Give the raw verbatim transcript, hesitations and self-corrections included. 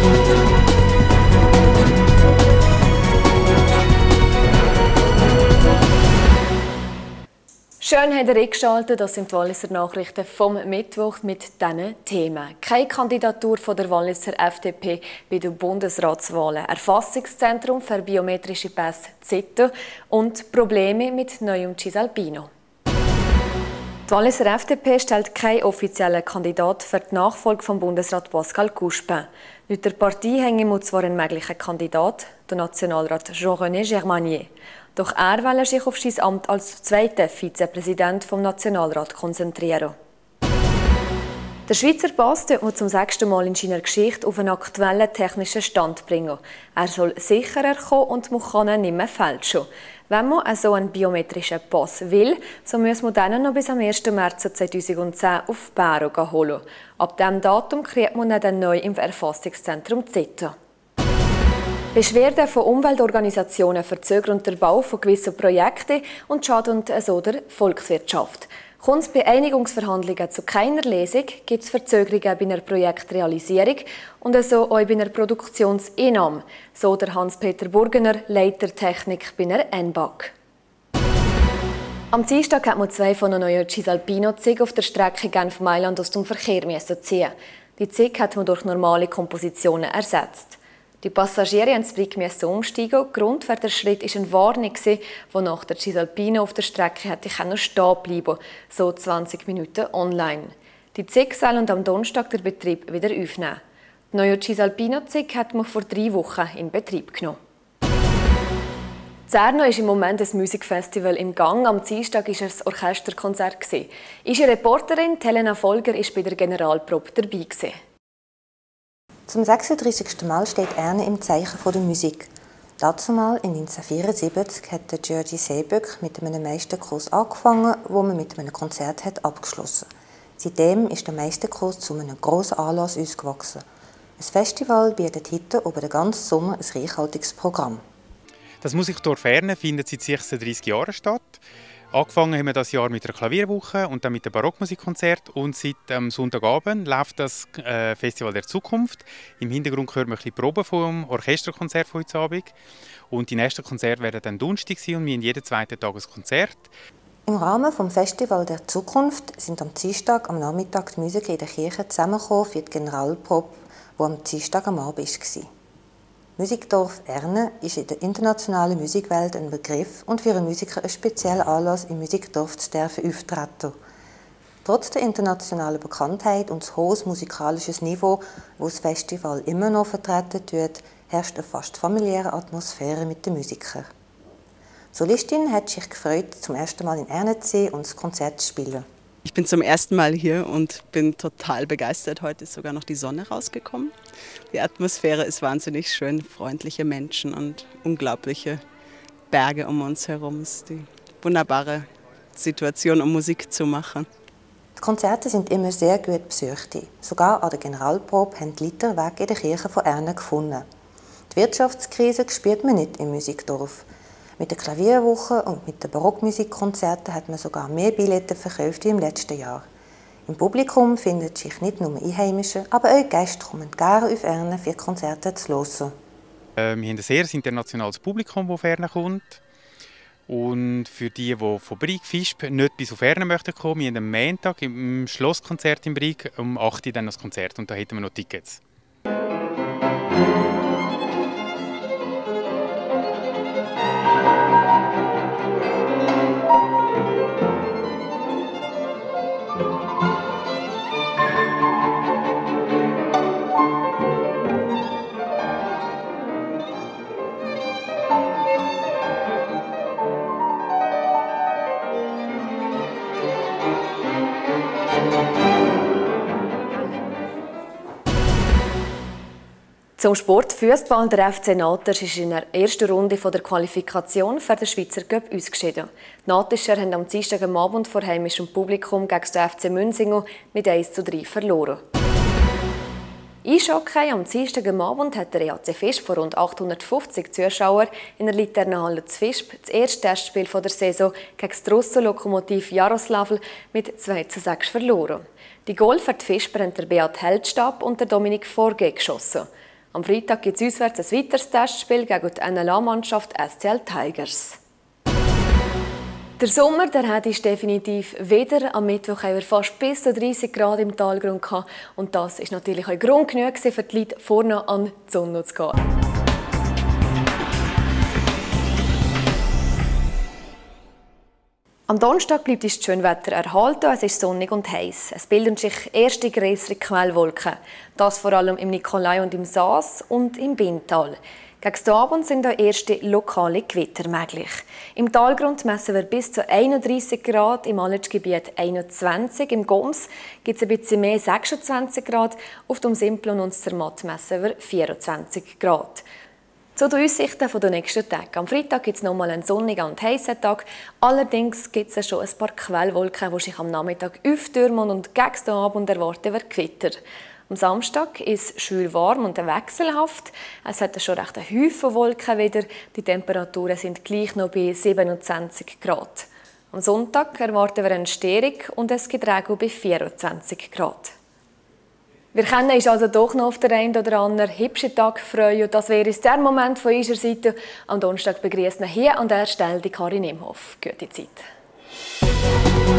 Schön habt ihr eingeschaltet, das sind die Walliser Nachrichten vom Mittwoch mit diesen Themen. Keine Kandidatur von der Walliser F D P bei den Bundesratswahlen, Erfassungszentrum für biometrische Pässe Z I T und Probleme mit neuem Cisalpino. Die Walliser F D P stellt keinen offiziellen Kandidat für die Nachfolge von Bundesrat Pascal Couchepin. Laut der Partei hänge zwar ein möglicher Kandidat, der Nationalrat Jean-René Germanier. Doch er will sich auf sein Amt als zweiter Vizepräsident vom Nationalrat konzentrieren. Der Schweizer Pass wird zum sechsten Mal in seiner Geschichte auf einen aktuellen technischen Stand bringen. Er soll sicherer kommen und man kann ihn nicht mehr fälschen. Wenn man so einen biometrischen Pass will, so muss man dann noch bis am ersten März zweitausendzehn auf Bären holen. Ab diesem Datum kriegt man ihn dann neu im Erfassungszentrum Z I T. Beschwerden von Umweltorganisationen verzögern den Bau von gewissen Projekten und schaden so der Volkswirtschaft. Kommt es bei Einigungsverhandlungen zu keiner Lesung, gibt es Verzögerungen bei einer Projektrealisierung und so auch bei einer Produktionseinnahme, so der Hans-Peter Burgener, Leiter Technik bei einer N B A C. Am Dienstag hat man zwei von den neuen Cisalpino-Zügen auf der Strecke Genf-Mailand aus dem Verkehr ziehen. Die Züge hat man durch normale Kompositionen ersetzt. Die Passagiere mussten das Bike umsteigen. Grund für den Schritt war eine Warnung, wonach der Cisalpino auf der Strecke hätte stehen bleiben, so zwanzig Minuten online. Die Züge sollen am Donnerstag den Betrieb wieder aufnehmen. Die neue Cisalpino-Züge hat man vor drei Wochen in Betrieb genommen. In Zerno ist im Moment ein Musikfestival im Gang. Am Dienstag war es ein Orchesterkonzert. Unsere Reporterin Helena Folger war bei der Generalprobe dabei. Zum sechsunddreißigsten Mal steht Erne im Zeichen der Musik. Dazumal in neunzehnhundertvierundsiebzig hat der György Seeböck mit einem Meisterkurs angefangen, wo man mit einem Konzert hat abgeschlossen. Seitdem ist der Meisterkurs zu einem grossen Anlass ausgewachsen. Ein Festival bietet heute über den ganzen Sommer ein reichhaltiges Programm. Das Musikdorf Erne findet seit sechsunddreißig Jahren statt. Angefangen haben wir das Jahr mit einer Klavierwoche und dann mit einem Barockmusikkonzert. Und seit ähm, Sonntagabend läuft das äh, Festival der Zukunft. Im Hintergrund hören wir ein bisschen Proben vom Orchesterkonzert von heute Abend. Und die nächsten Konzerte werden dann Donnerstag sein und wir haben jeden zweiten Tag ein Konzert. Im Rahmen des Festival der Zukunft sind am Dienstag am Nachmittag die Musiker in der Kirche zusammengekommen für die Generalprobe, die am Dienstag am Abend war. Musikdorf Erne ist in der internationalen Musikwelt ein Begriff und für einen Musiker ein spezieller Anlass, im Musikdorf zu dürfen auftreten. Trotz der internationalen Bekanntheit und des hohen musikalischen Niveau, das das Festival immer noch vertreten wird, herrscht eine fast familiäre Atmosphäre mit den Musikern. Die Solistin hat sich gefreut, zum ersten Mal in Erne zu sein und das Konzert zu spielen. Ich bin zum ersten Mal hier und bin total begeistert. Heute ist sogar noch die Sonne rausgekommen. Die Atmosphäre ist wahnsinnig schön, freundliche Menschen und unglaubliche Berge um uns herum. Es ist die wunderbare Situation, um Musik zu machen. Die Konzerte sind immer sehr gut besucht. Sogar an der Generalprobe haben die Leute Weg in der Kirche von Erne gefunden. Die Wirtschaftskrise spürt man nicht im Musikdorf. Mit der Klavierwoche und mit den Barockmusikkonzerten hat man sogar mehr Billette verkauft wie im letzten Jahr. Im Publikum finden sich nicht nur Einheimische, aber auch Gäste kommen gerne auf Erne für Konzerte zu hören. Äh, wir haben ein sehr internationales Publikum, das auf Erne kommt. Und für die, die von Brig Fisp nicht bis auf Erne möchten kommen, wir haben am Montag im Schlosskonzert in Brig um acht Uhr dann das Konzert und da hätten wir noch Tickets. Zum Sport Fußball. Der F C Naters ist in der ersten Runde der Qualifikation für den Schweizer Cup ausgeschieden. Die Natischer haben am Dienstag am Abend vor heimischem Publikum gegen den F C Münsingen mit eins zu drei verloren. Eishockey am Dienstag am Abend hat der E H C Visp vor rund achthundertfünfzig Zuschauern in der Liternenhalle zu Visp das erste Testspiel der Saison gegen das Russo-Lokomotiv Jaroslavl mit zwei zu sechs verloren. Die Goal für die Visper haben der Beat Heldstab und der Dominik Forge geschossen. Am Freitag gibt es auswärts ein weiteres Testspiel gegen die N L A-Mannschaft S C L Tigers. Der Sommer der hat ist definitiv wieder. Am Mittwoch haben wir fast bis zu dreißig Grad im Talgrund gehabt. Und das ist natürlich auch Grund genug für die Leute, vorne an die Sonne zu gehen. Am Donnerstag bleibt das schöne Wetter erhalten, es ist sonnig und heiß. Es bilden sich erste größere Quellwolken. Das vor allem im Nikolai und im Saas und im Bintal. Gegen den Abend sind auch erste lokale Gewitter möglich. Im Talgrund messen wir bis zu einunddreißig Grad, im Aletschgebiet einundzwanzig, im Goms gibt es ein bisschen mehr, sechsundzwanzig Grad, auf dem Simplon und Zermatt messen wir vierundzwanzig Grad. Zu den Aussichten der nächsten Tage. Am Freitag gibt es nochmal einen sonnigen und heißen Tag. Allerdings gibt es schon ein paar Quellwolken, die sich am Nachmittag auftürmen und gegen den Abend erwarten wir Gewitter. Am Samstag ist es schön warm und wechselhaft. Es hat schon recht einen Haufen Wolken wieder. Die Temperaturen sind gleich noch bei siebenundzwanzig Grad. Am Sonntag erwarten wir eine Störung und es gibt Regen bei vierundzwanzig Grad. Wir können uns also doch noch auf den einen oder anderen hübschen Tag freuen. Und das wäre der Moment von unserer Seite. Am Donnerstag begrüßen wir hier an der Stelle die Karin Imhoff. Gute Zeit.